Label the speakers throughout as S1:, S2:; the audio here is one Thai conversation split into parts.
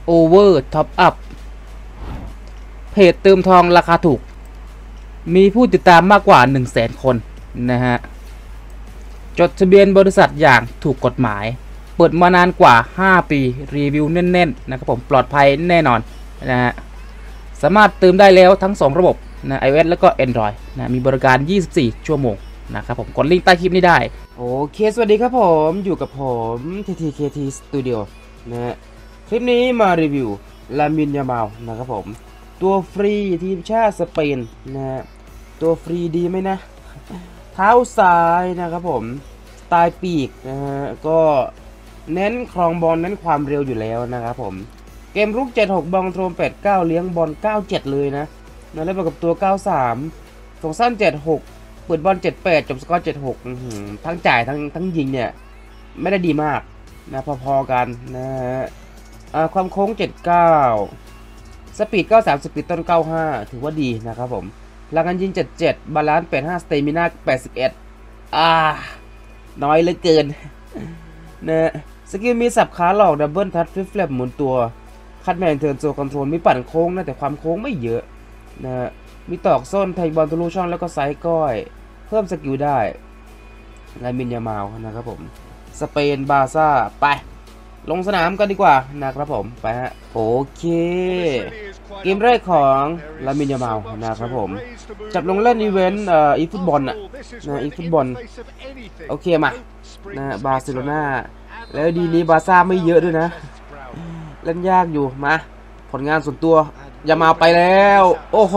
S1: Over Top Up เพจเติมทองราคาถูกมีผู้ติดตามมากกว่า 100,000 คนนะฮะจดทะเบียนบริษัทอย่างถูกกฎหมายเปิดมานานกว่า5ปีรีวิวแน่นๆนะครับผมปลอดภัยแน่นอนนะฮะสามารถเติมได้แล้วทั้ง2ระบบนะ iOS แล้วก็ Android นะมีบริการ24ชั่วโมงนะครับผมกดลิงก์ใต้คลิปนี้ได้โอเคสวัสดีครับผมอยู่กับผม TTKT Studio นะฮะคลิปนี้มารีวิวลามินยามาลนะครับผมตัวฟรีทีมชาติสเปนนะฮะตัวฟรีดีไหมนะเท้าซ้ายนะครับผมสไตล์ปีกนะฮะก็เน้นครองบอลเน้นความเร็วอยู่แล้วนะครับผมเกมรุก76บอลโทรม89เลี้ยงบอล97เลยนะแล้วประกอบตัว93ส่งสั้น76เปิดบอล78จบสกอร์76ทั้งจ่ายทั้งยิงเนี่ยไม่ได้ดีมากนะพอๆกันนะฮะความโค้ง79สปีด93สปีดต้น95ถือว่าดีนะครับผมหลังการยิง77บาลานซ์85สเตมิน่า81น้อยเหลือเกินนะสกิลมีสับขาหลอกดับเบิลทัชฟลิปแฟลปหมุนตัวคัดแมนเทิร์นโซคอนโทรลมีปั่นโค้งนะแต่ความโค้งไม่เยอะนะมีตอกส้นแทงบอลทะลุช่องแล้วก็ไซด์ก้อยเพิ่มสกิลได้ลามินยามาลนะครับผมสเปนบาซ่าไปลงสนามกันดีกว่านะครับผมไปฮะโอเคเกมแรกของลามินยามาลนะครับผมจับลงเล่นอีเวนต์อีฟุตบอลนะอีฟุตบอลโอเคมานะบาร์เซโลนาแล้วดีนี้บาซ่าไม่เยอะด้วยนะเล่นยากอยู่มาผลงานส่วนตัวยามาลไปแล้วโอ้โห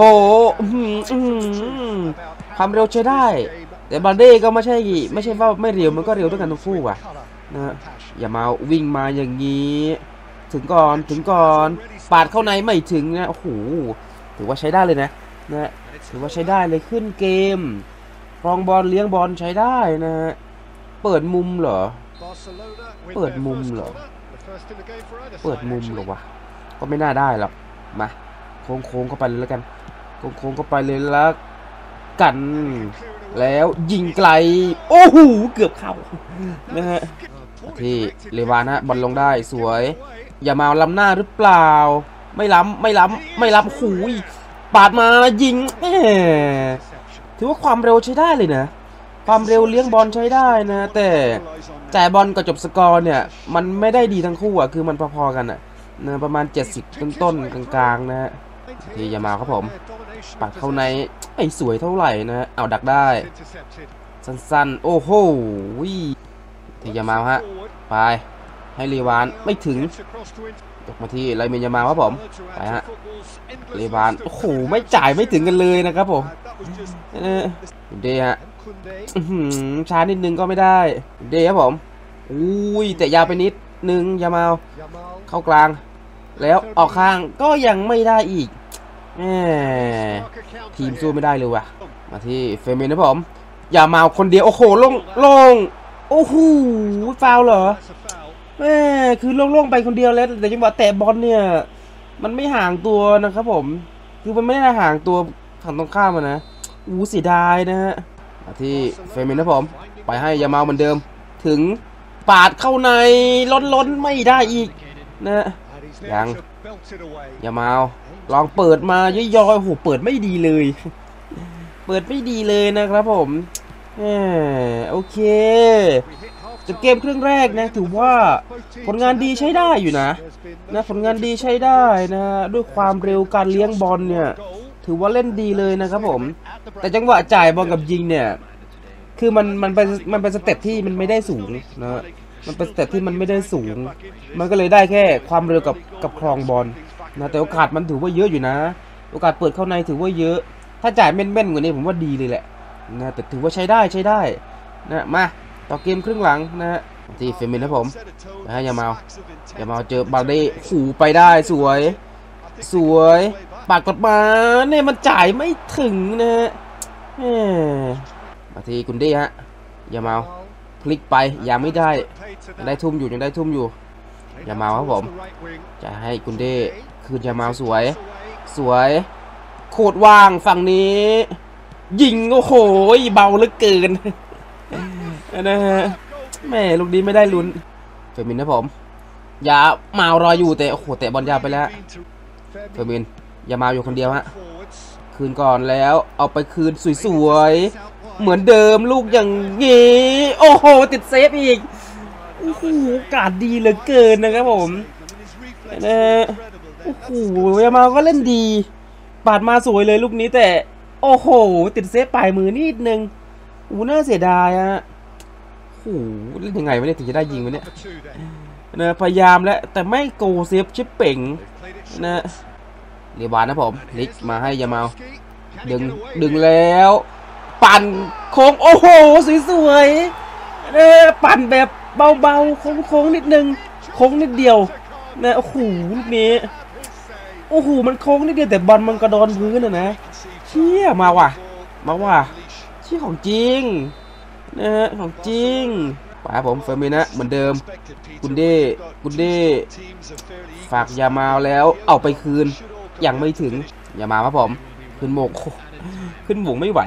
S1: ความเร็วใช้ได้แต่บันเด้ก็ไม่ใช่ว่าไม่เร็วมันก็เร็วด้วยกันทั้งคู่ว่ะนะอย่ามาวิ่งมาอย่างนี้ถึงก่อนปาดเข้าในไม่ถึงนะโอ้โหถือว่าใช้ได้เลยนะถือว่าใช้ได้เลยขึ้นเกมครองบอลเลี้ยงบอลใช้ได้นะเปิดมุมเหรอเปิดมุมเหรอวะก็ไม่น่าได้หรอกมาโค้งเข้าไปเลยแล้วกันโค้งเข้าไปเลยแล้วกันแล้วยิงไกลโอ้โหเกือบเข้านะฮะที่เลวานฮะบอลลงได้สวยอย่ามาล้ำหน้าหรือเปล่าไม่ล้ำหูยปาดมายิงถือว่าความเร็วใช้ได้เลยนะความเร็วเลี้ยงบอลใช้ได้นะแต่จ่ายบอลกับจบสกอร์เนี่ยมันไม่ได้ดีทั้งคู่อ่ะคือมันพอๆกันอ่ะนะประมาณ70ต้นๆกลางๆนะฮะที่อย่ามาครับผมปัดเข้าในไม่สวยเท่าไหร่นะเอาดักได้สั้นๆโอ้โหที่อย่ามาฮะไปให้รีวานไม่ถึงตกมาที่ไลเมนยามาครับผมไปฮะรีวานโอ้โหไม่จ่ายไม่ถึงกันเลยนะครับผมเดฮะช้านิดนึงก็ไม่ได้เดครับผมอุ้ยแต่ยาวไปนิดนึงยามาเข้ากลางแล้วออกข้างก็ยังไม่ได้อีกทีมสู้ไม่ได้เลยว่ะมาที่เฟมินนะผมอย่ามาคนเดียวโอ้โหลงโอ้โหฟาวเหรอคือโล่งไปคนเดียวแล้วแต่จังหวะแตะบอลเนี่ยมันไม่ห่างตัวนะครับผมคือมันไม่ได้ห่างตัวฝั่งตรงข้ามนะเสียดายนะฮะมาที่เฟมินนะผมไปให้ยามาเหมือนเดิมถึงปาดเข้าในล้นไม่ได้อีกนะยังยามาลองเปิดมาย่อยๆโอ้โหเปิดไม่ดีเลยนะครับผมโอเคจบเกมครึ่งแรกนะถือว่าผลงานดีใช้ได้อยู่นะผลงานดีใช้ได้นะด้วยความเร็วการเลี้ยงบอลเนี่ยถือว่าเล่นดีเลยนะครับผมแต่จังหวะจ่ายบอลกับยิงเนี่ยคือมันเป็นสเต็ปที่มันไม่ได้สูงนะมันเป็นสเต็ปที่มันไม่ได้สูงมันก็เลยได้แค่ความเร็วกับครองบอลนะแต่โอกาสมันถือว่าเยอะอยู่นะโอกาสเปิดเข้าในถือว่าเยอะถ้าจ่ายแม่นๆกว่านี้ผมว่าดีเลยแหละนะแต่ถือว่าใช้ได้นะมาต่อเกมครึ่งหลังนะฮะที่เฟมินนะผมนะฮะยามาเจอบาเด้ขู่ไปได้สวยปาดกลับมาเนี่ยมันจ่ายไม่ถึงนะฮะมาที่กุนเด้ฮะยามาพลิกไปยังไม่ได้ยังได้ทุ่มอยู่ยามาครับผมจะให้กุนเด้คืนยามาสวยโคตรว่างฝั่งนี้ยิงโอ้โหเบาเหลือเกินนะฮะแม่ลูกนี้ไม่ได้ลุ้นเฟมินนะผม
S2: ยามารออยู่แต่โอ้โหเตะบอลยาวไปแล้วเฟอร์มินยามาอยู่คนเดียวฮะคืนก่อนแล้วเอาไปคืนสวยๆเหมือนเดิมลูกอย่างงี้โอ้โหติดเซฟอีกโอ้โหโอกาสดีเหลือเกินนะครับผมนะโอ้โหยามาก็เล่นดีปาดมาสวยเลยลูกนี้แต่โอ้โหติดเซฟปลายมือนิดนึงน่าเสียดายฮะโอ้โหเล่นยังไงวะเนี่ยถึงจะได้ยิงวะเนี่ยนะพยายามแล้วแต่ไม่โกเซฟชิปเป่งนะเรียบานนะผมลิกมาให้ยามาดึงแล้วปั่นโค้งโอ้โหสวยๆปั่นแบบเบาๆโค้งนิดนึงโค้งนิดเดียวนะโอ้โหลูกนี้โอ้โหมันโค้งนิดเดียวแต่บอลมันกระโดนพื้นนะเชี่ยมาว่ะเชี่ยของจริงนะฮะของจริงป่าผมเฟอร์มินะเหมือนเดิมกุนเด้ฝากยามาแล้วเอาไปคืนยังไม่ถึงยามาครับผมขึ้นหม่งไม่ไหว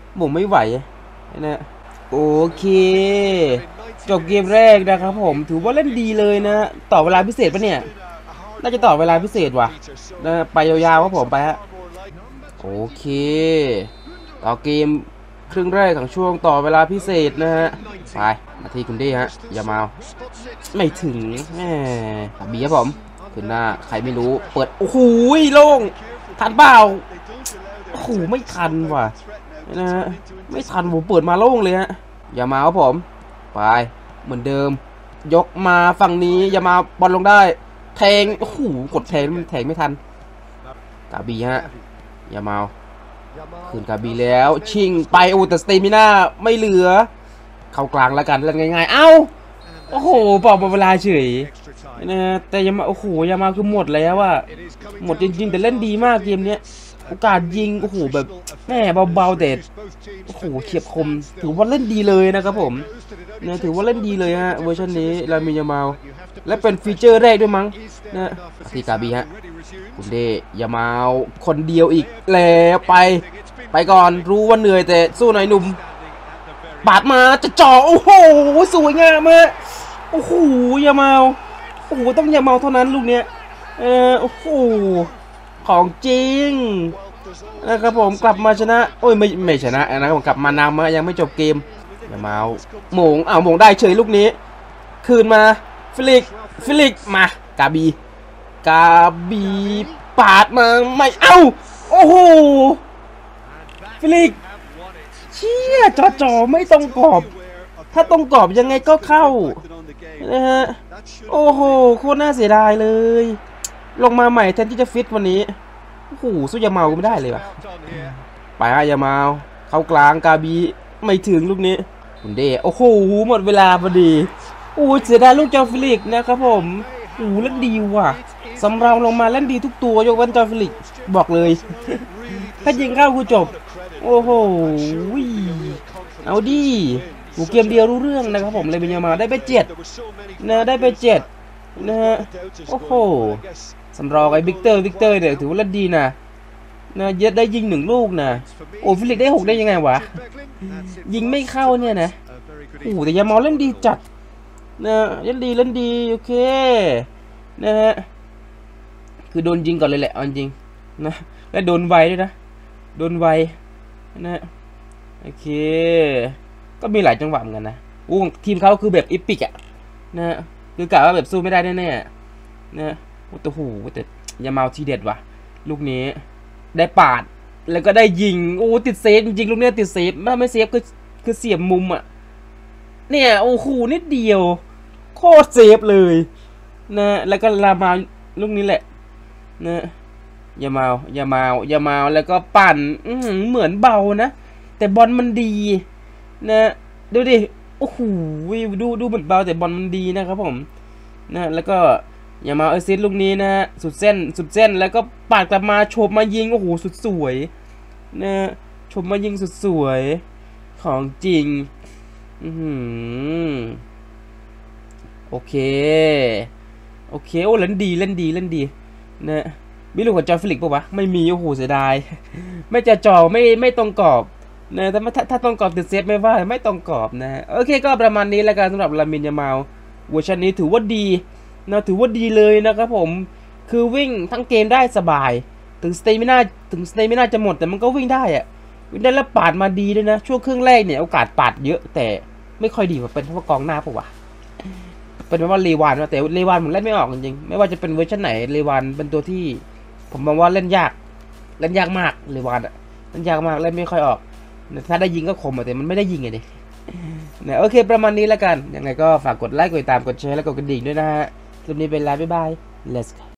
S2: นะโอเคจบเกมแรกนะครับผมถือว่าเล่นดีเลยนะต่อเวลาพิเศษปะเนี่ยน่าจะต่อเวลาพิเศษว่ะนะไปยาวๆครับผมไปฮะโอเคต่อเกมครึ่งแรกของช่วงต่อเวลาพิเศษนะฮะไปมาที่คุณดีฮะอย่ามาไม่ถึงแหมบีครับผมขึ้นหน้าใครไม่รู้เปิดโอ้โหโล่งทันเปล่าโอ้โหไม่ทันว่ะนะฮะไม่ทันผมเปิดมาโล่งเลยฮะอย่ามาครับผมไปเหมือนเดิมยกมาฝั่งนี้อย่ามาบอลลงได้แทงโอ้โหกดแทงมันแทงไม่ทันกาบีฮะอย่ามาคืนกาบีแล้วชิงไปโอ้แต่สเตมิน่าไม่เหลือเข้ากลางแล้วกันแล้วง่ายๆเอ้าโอ้โหบอกเวลาเฉยนะแต่ยามาโอ้โหยามาคือหมดแล้วอะหมดจริงๆแต่เล่นดีมากเกมนี้โอกาสยิงโอ้โหแบบแม่เบาๆแต่โอ้โหเฉียบคมถือว่าเล่นดีเลยนะครับผมเนี่ยถือว่าเล่นดีเลยฮะเวอร์ชันนี้ลามินยามาลและเป็นฟีเจอร์แรกด้วยมั้งนะที่กาบีฮะคุณเดยามาลคนเดียวอีกแล้วไปก่อนรู้ว่าเหนื่อยแต่สู้หน่อยหนุ่มปาดมาจะจ่อโอ้โหสวยงามมากโอ้โหยามาลโอ้โหต้องยามาลเท่านั้นลูกเนี้ยโอ้โหของจริงนะครับผมกลับมาชนะโอ้ยไม่ชนะนะครับผมกลับมานำมายังไม่จบเกมยามาลหม่งได้เฉยลูกนี้คืนมาฟิลิกมากาบีปาดมาไม่เอ้าโอ้โหฟิลิกเชี่ยจ่อไม่ตรงกรอบถ้าตรงกรอบยังไงก็เข้านะฮะโอ้โหโคตรน่าเสียดายเลยลงมาใหม่แทนที่จะฟิตวันนี้โอ้โหสู้ยามาลก็ไม่ได้เลยว่ะไปฮะยามาลเข้ากลางกาบีไม่ถึงลูกนี้คุณเดโอ้โหหมดเวลาพอดีโอ้เสียดายลูกเจ้าฟิลิกนะครับผมโอ้เล่นดีว่ะสำเราลงมาเล่นดีทุกตัวยกเว้นเจ้าฟิลิกบอกเลยถ้ายิงเข้ากูจบโอ้โหเอาดิกูเกมเดียวรู้เรื่องนะครับผมเลยเป็นยามาได้ไป7นะได้ไป7นะฮะโอ้โหสำรองไอ้วิกเตอร์เนี่ยถือว่าเล่นดีนะเยอะได้ยิง1ลูกนะโอ้ฟิลิกได้6ได้ยังไงวะยิงไม่เข้าเนี่ยนะโอ้แต่ยามาเล่นดีจัดนะเล่นดีโอเคนะฮะคือโดนยิงก่อนเลยแหละจริงนะและโดนไวด้วยนะโดนไวนะโอเคก็มีหลายจังหวะเหมือนกันนะทีมเขาคือแบบอีพิกอะนะคือกะว่าแบบสู้ไม่ได้แน่ๆนะโอ้โหแต่ยามาทีเด็ดว่ะลูกนี้ได้ปาดแล้วก็ได้ยิงโอ้ติดเซฟจริงๆลูกนี้ติดเซฟถ้าไม่เซฟคือเสียบมุมอะเนี่ยโอ้โหนิดเดียวโคตรเซฟเลยนะแล้วก็ลามาลูกนี้แหละนะยามาแล้วก็ปั่นเหมือนเบานะแต่บอลมันดีนะดูดิโอ้โหดูเหมือนเบาแต่บอลมันดีนะครับผมนะแล้วก็ยามาซิสลูกนี้นะสุดเส้นแล้วก็ปาดกลับมาโฉบมายิงโอ้โหสุดสวยนะโฉบมายิงสุดสวยของจริงโอเคโอ้เล่นดีนะมีลูกกับจอฟิลิกป่ะวะไม่มีโอ้โหเสียดายไม่จะจ่อไม่ตรงกรอบนะแต่ถ้าตรงกรอบติดเซฟไม่ว่าไม่ตรงกรอบนะโอเคก็ประมาณนี้แล้วกันสำหรับลามินยามาลเวอร์ชันนี้ถือว่าดีนะถือว่าดีเลยนะครับผมคือวิ่งทั้งเกมได้สบายถึงสเตมิน่าจะหมดแต่มันก็วิ่งได้อะวิ่งได้แล้วปาดมาดีด้วยนะช่วงครึ่งแรกเนี่ยโอกาสปาดเยอะแต่ไม่ค่อยดีกว่าเป็นเพราะว่ากองหน้าปะวะเป็นเพราะว่าเลวานแต่เลวานผมเล่นไม่ออกจริงๆไม่ว่าจะเป็นเวอร์ชันไหนเลวานเป็นตัวที่ผมมองว่าเล่นยากมากเลวานอะเล่นยากมากเล่นไม่ค่อยออกถ้าได้ยิงก็คมแต่มันไม่ได้ยิงไงดิเนี่ยโอเคประมาณนี้แล้วกันยังไงก็ฝากกดไลค์กดติดตามกดแชร์แล้วกดกระดิ่งด้วยนะฮะคลิปนี้เป็นไลฟ์บ๊ายบาย let's go